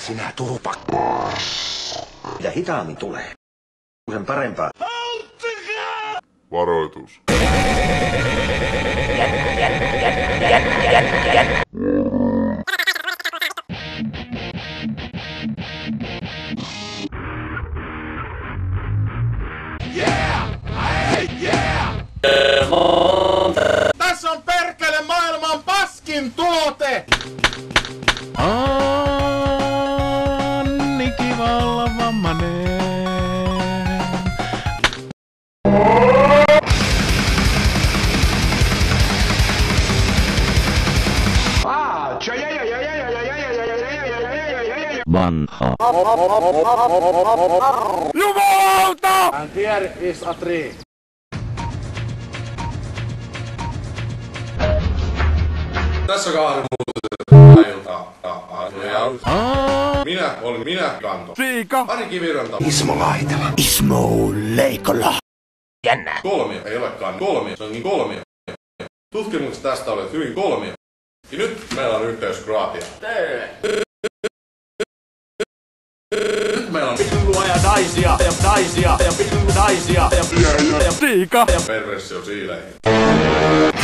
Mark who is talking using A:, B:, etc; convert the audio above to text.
A: Sinä turupakko. Mitä hitaammin tulee, sen parempaa.
B: Varoitus.
C: Tässä on perkele maailman paskin tuote!
D: Annikki valvammanen. Vanha.
C: Jumalauta! And here is a tree.
E: Tässä kahden Minä olin Kanto.
D: Siika.
E: Ari Kiviranta.
A: Ismo Laitela.
D: Ismo Leikola.
A: Jännää.
E: Kolmio. Ei olekaan kolmio. Se onkin kolmio. Tutkimukset tästä olivat hyvin kolmio. Ja nyt meillä on yhteys Kroatiaan. Nyt meillä on
D: Pillua ja naisia ja naisia ja naisia ja
E: Siika. Perversio siileihin.